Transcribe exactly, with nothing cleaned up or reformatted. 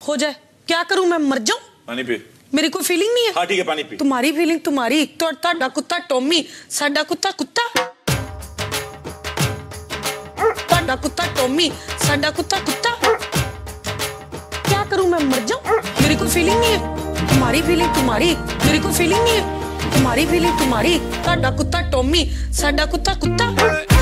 हो जाए, क्या करूं मैं, मर जाऊं? पानी पी। मेरी कोई फीलिंग नहीं है। हाँ ठीक है, पानी पी। तुम्हारी फीलिंग तुम्हारी, तो ਤੁਹਾਡਾ कुत्ता टॉमी, साडा कुत्ता कुत्ता, ਤੁਹਾਡਾ कुत्ता टॉमी, साडा कुत्ता कुत्ता, क्या करूं मैं, मर जाऊं? मेरी कोई फीलिंग नहीं है। तुम्हारी फीलिंग तुम्हारी, मेरी कोई फीलिंग नहीं है। तुम्हारी फीलिंग तुम्हारी, ਤੁਹਾਡਾ कुत्ता टॉमी, साडा कुत्ता कुत्ता।